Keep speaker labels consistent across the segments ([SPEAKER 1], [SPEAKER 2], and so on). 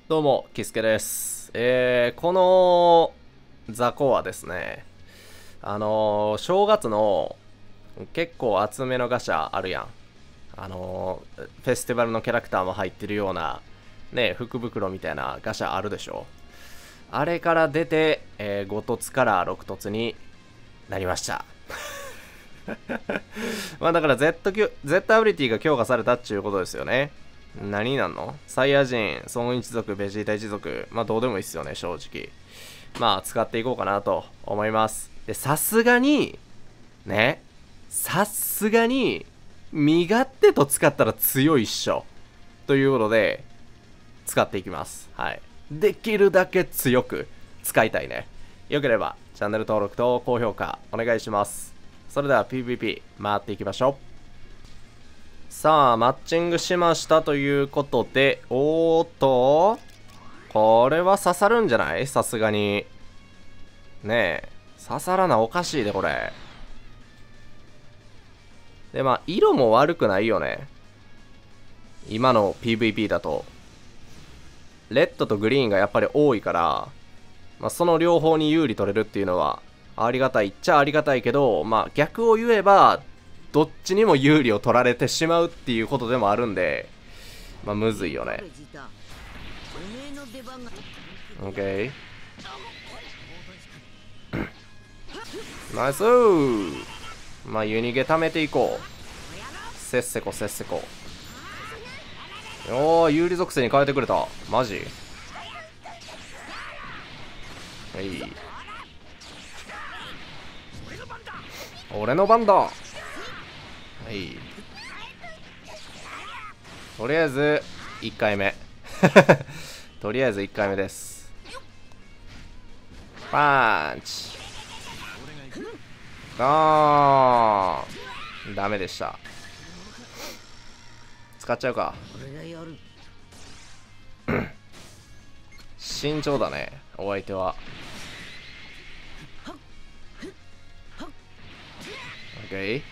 [SPEAKER 1] どうも、キスケです。この雑魚はですね、正月の結構厚めのガシャあるやん。フェスティバルのキャラクターも入ってるような、ね、福袋みたいなガシャあるでしょ。あれから出て、5凸から6凸になりました。まあだから Z アビリティが強化されたっていうことですよね。何になんの？サイヤ人、孫一族、ベジータ一族。まあどうでもいいっすよね、正直。まあ使っていこうかなと思います。で、さすがに、身勝手と使ったら強いっしょ。ということで、使っていきます。はい。できるだけ強く使いたいね。よければ、チャンネル登録と高評価お願いします。それでは PVP 回っていきましょう。さあ、マッチングしましたということで、おーっと、これは刺さるんじゃない？さすがに。ねえ、刺さらなおかしいで、これ。で、まあ、色も悪くないよね。今の PVP だと。レッドとグリーンがやっぱり多いから、まあ、その両方に有利取れるっていうのは、ありがたいっちゃありがたいけど、まあ、逆を言えば、どっちにも有利を取られてしまうっていうことでもあるんで、まあむずいよね。オッケー。ナイスー。まあ湯逃げ貯めていこう。せっせこせっせこ。おー、有利属性に変えてくれた。マジ？はい。俺の番だ。はい。とりあえず1回目とりあえず1回目です。パンチ。あー、ダメでした。使っちゃうか。慎重だね、お相手は。オッケー。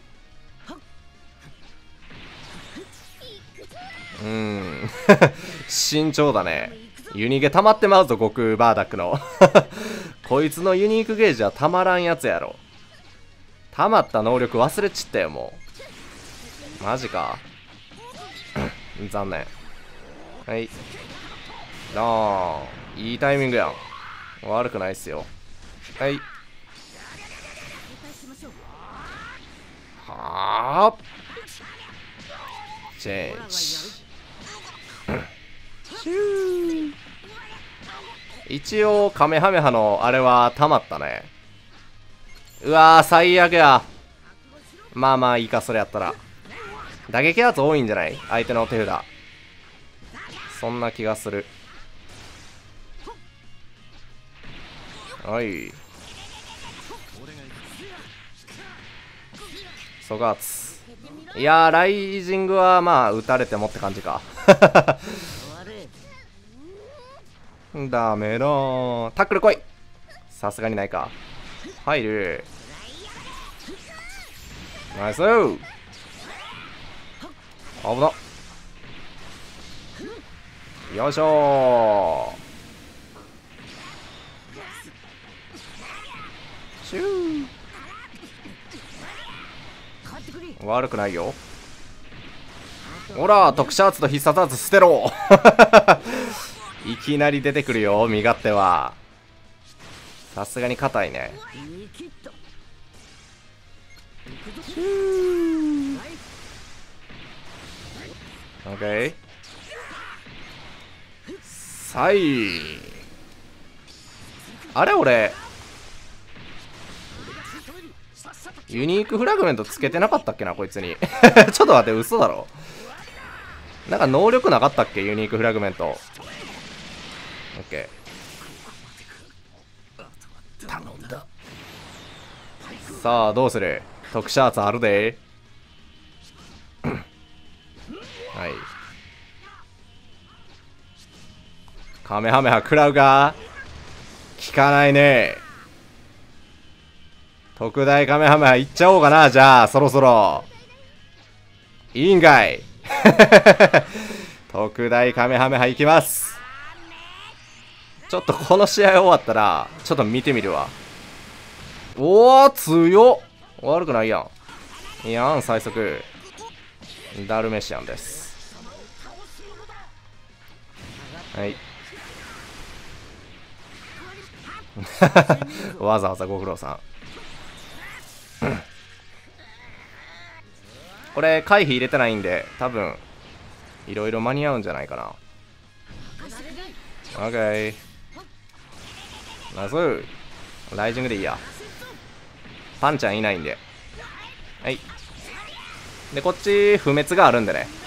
[SPEAKER 1] 慎重だね。ユニゲ溜まってまうぞ、悟空バーダックのこいつのユニークゲージはたまらんやつやろ。溜まった能力忘れちったよ、もう。マジか。残念。はい。いいタイミングやん。悪くないっすよ。はい。はあ。チェンジ。シュー。一応カメハメハのあれはたまったね。うわー、最悪や。まあまあいいか、それやったら。打撃圧多いんじゃない？相手の手札。そんな気がする。はい。ソガーツ。いやー、ライジングはまあ打たれてもって感じか。ダメだー。タックル来い。さすがにないか。入る。ナイスー。危な。よいしょー。シュー。悪くないよ。ほら、特殊アーツと必殺アーツ捨てろいきなり出てくるよ、身勝手は。さすがに硬いね。オッケー。さい。あれ俺ユニークフラグメントつけてなかったっけな、こいつにちょっと待って、嘘だろ。なんか能力なかったっけ、ユニークフラグメント。オッケー。頼んだ。さあどうする？特殊アーツあるではい。カメハメハ食らうか？効かないね。特大カメハメハいっちゃおうかな。じゃあそろそろいいんかい特大カメハメハいきます。 ちょっとこの試合終わったらちょっと見てみるわ。おお強っ。悪くないやん。いやん最速ダルメシアンです。はい。わざわざご苦労さん。これ回避入れてないんで多分いろいろ間に合うんじゃないかな。オッケーナイス。ライジングでいいや。パンちゃんいないんで。はい。でこっち不滅があるんでね。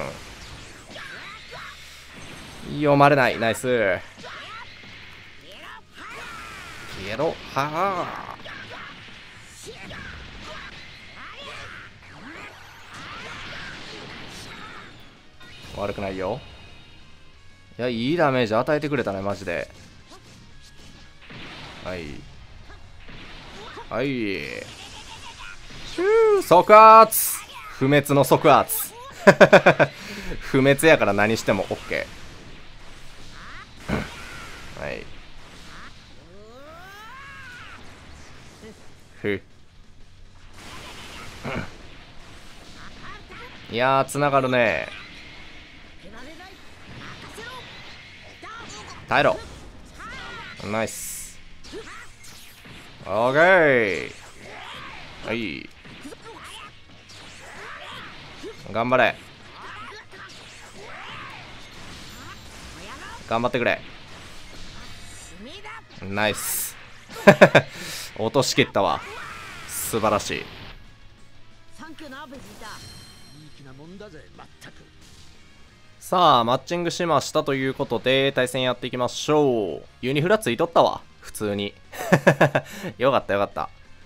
[SPEAKER 1] 読まれない。ナイス。消えろ。はあ。悪くないよ。いや、いいダメージ与えてくれたね、マジで。はい。はい。シュー即圧不滅の即圧不滅やから何しても OK。 はいいやーつながるね。耐えろ。ナイス。オーケー。はい。頑張れ。頑張ってくれ。ナイス。落としきったわ。素晴らしい。さあマッチングしましたということで対戦やっていきましょう。ユニフラついとったわ普通に。よかったよかった。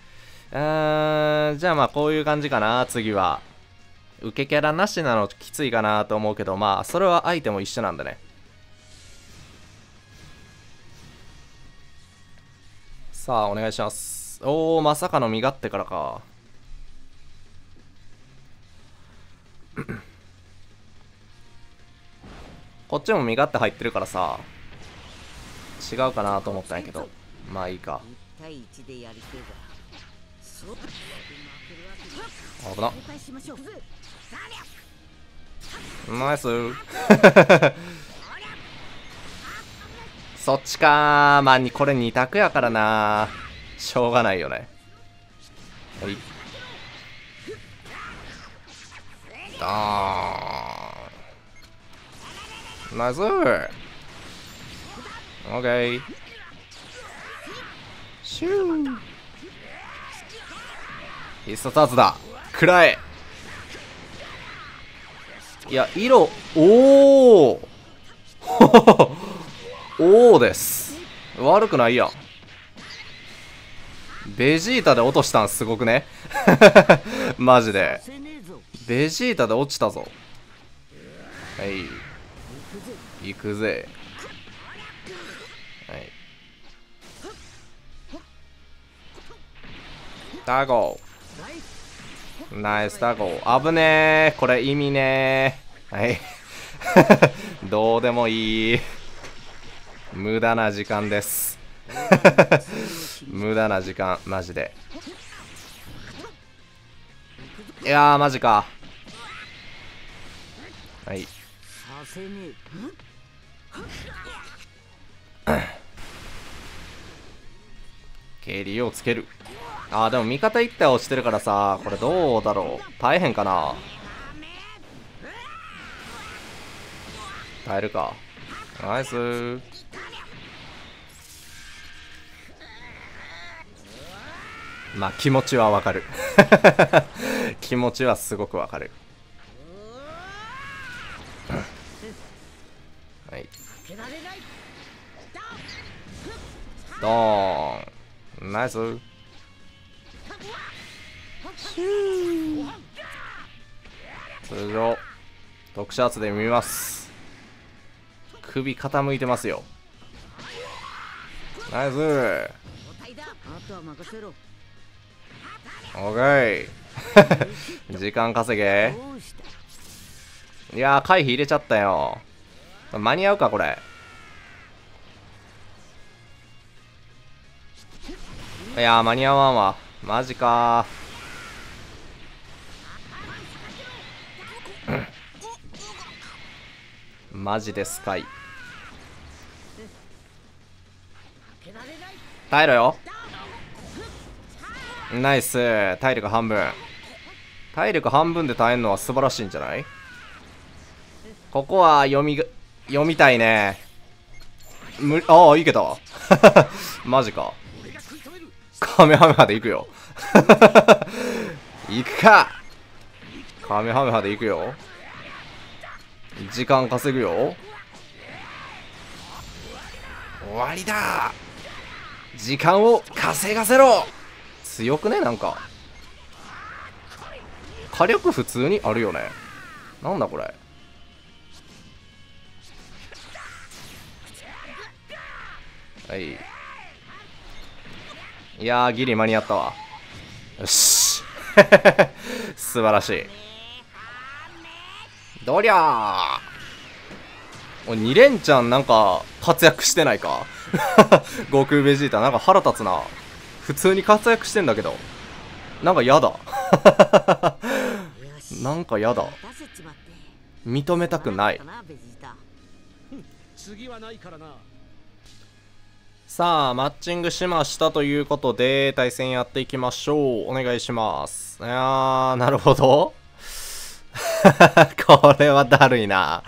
[SPEAKER 1] じゃあまあこういう感じかな。次は受けキャラなしなのきついかなと思うけど、まあそれは相手も一緒なんでね。さあお願いします。おおまさかの身勝手からか。こっちも身勝手入ってるからさ違うかなと思ったんやけど、まあいいか。危な。ナイス。そっちかー。まあこれ2択やからな。しょうがないよね。はい。ナイス。オッケー。シュー。必殺技だ。食らえ。いや色おおおおです。悪くないやん。ベジータで落としたんすごくね。マジでベジータで落ちたぞ。はい行くぜ。はいタゴナイスタゴ。危ねー。これ意味ねー。はいどうでもいい。無駄な時間です。無駄な時間マジで。いやーマジか。はいケリをつける。あーでも味方1体落ちてるからさ、これどうだろう。大変かな。耐えるか。ナイスー。まあ気持ちはわかる。気持ちはすごくわかる。はい。ドーン。ナイス。通常特殊圧で見ます。首傾いてますよ。ナイス。オーケー。時間稼げ。いやー回避入れちゃったよ。間に合うかこれ。 いやー、間に合わんわ。マジかー。マジですかい。耐えろよ。ナイス。体力半分。体力半分で耐えるのは素晴らしいんじゃない？ここは読みたいね。ああ、いけたわ。マジか。カメハメハで行くよ。行くか。カメハメハで行くよ。時間稼ぐよ。終わりだ。時間を稼がせろ。強くね？なんか火力普通にあるよね。なんだこれ。はい。いやー、ギリ間に合ったわ。よし。素晴らしい。どりゃー。2連チャンなんか活躍してないか。悟空ベジータなんか腹立つな。普通に活躍してんだけど。なんかやだ。なんかやだ。認めたくない。さあ、マッチングしましたということで、対戦やっていきましょう。お願いします。なるほど。これはだるいな。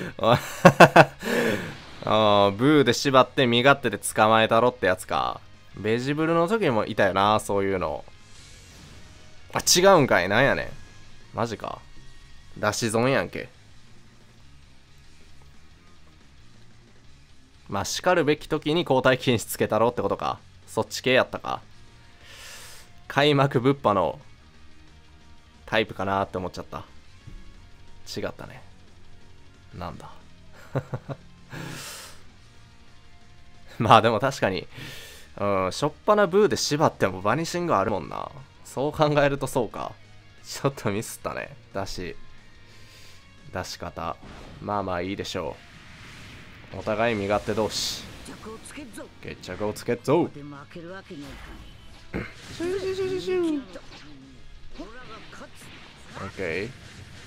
[SPEAKER 1] ブーで縛って身勝手で捕まえたろってやつか。ベジブルの時もいたよな、そういうの。あ、違うんかい。なんやねん。マジか。出し損やんけ。まあ、叱るべき時に交代禁止つけたろってことか。そっち系やったか。開幕ぶっぱのタイプかなって思っちゃった。違ったね。なんだ。まあでも確かに、しょっぱなブーで縛ってもバニシングあるもんな。そう考えるとそうか。ちょっとミスったね。出し方。まあまあいいでしょう。お互い身勝手同士。決着をつけっぞ。オッケー。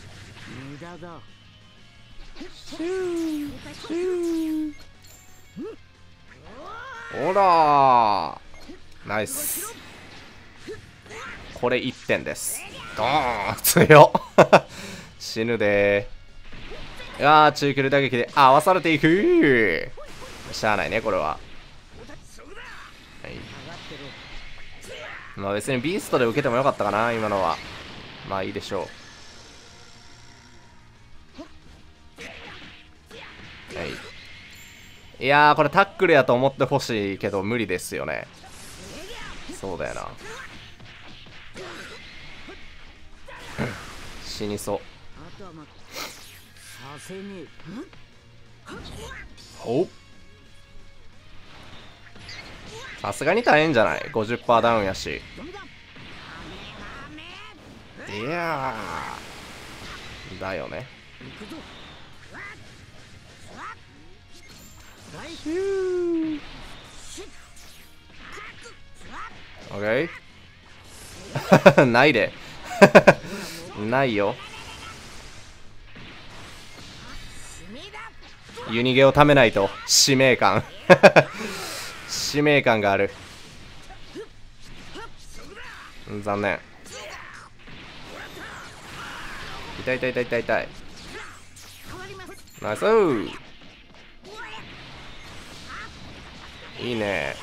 [SPEAKER 1] ほらー、ナイス。これ1点です。ドーン。強っ。死ぬでー。いやー、中距離打撃で合わされていく。しゃあないね、これは。はい。まあ別にビーストで受けてもよかったかな、今のは。まあいいでしょう。はい。いやー、これタックルやと思ってほしいけど無理ですよね。そうだよな。死にそう。おっ、さすがに大変じゃない？ 50% ダウンやし。いやーだよね。オッケー。ないで。ないよ。湯逃げをためないと。使命感。使命感がある。残念。痛い痛い痛い痛い痛い。ナイスー。いいね。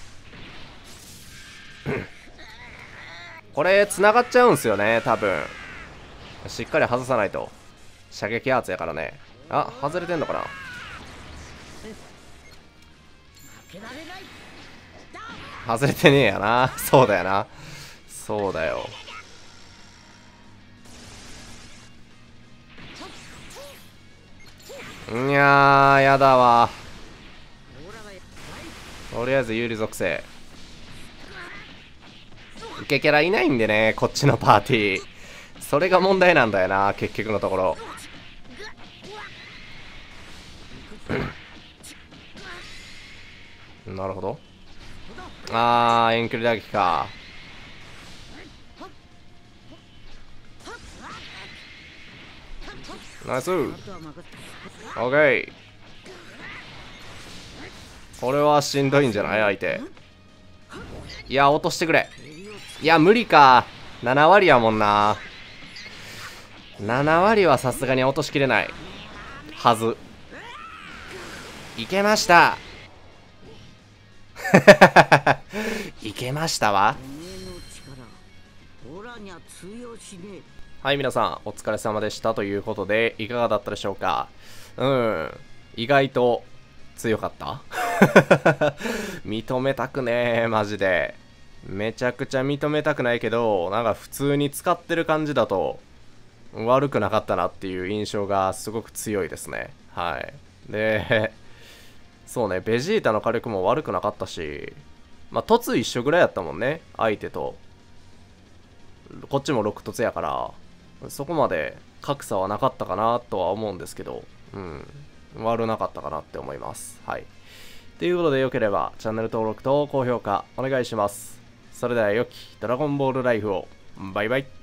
[SPEAKER 1] これ繋がっちゃうんすよね、多分。しっかり外さないと。射撃圧やからね。あ、外れてんのかな。外れてねえやな。そうだよな。そうだよ。いやー、やだわ。とりあえず有利属性。受けキャラいないんでね、こっちのパーティー。それが問題なんだよな、結局のところ。なるほど。 遠距離打撃か。ナイス。オッケー。これはしんどいんじゃない相手。いや、落としてくれ。いや、無理か。7割やもんな。7割はさすがに落としきれないはず。いけました。いけましたわ。はい、皆さんお疲れ様でしたということで、いかがだったでしょうか。意外と強かった。認めたくねえ、マジで。めちゃくちゃ認めたくないけど、なんか普通に使ってる感じだと悪くなかったなっていう印象がすごく強いですね。はい。で、そうね、ベジータの火力も悪くなかったし、まあ、凸一緒ぐらいやったもんね、相手と。こっちも6凸やから、そこまで格差はなかったかなとは思うんですけど、悪なかったかなって思います。はい。ということで、よければチャンネル登録と高評価お願いします。それでは良きドラゴンボールライフを。バイバイ。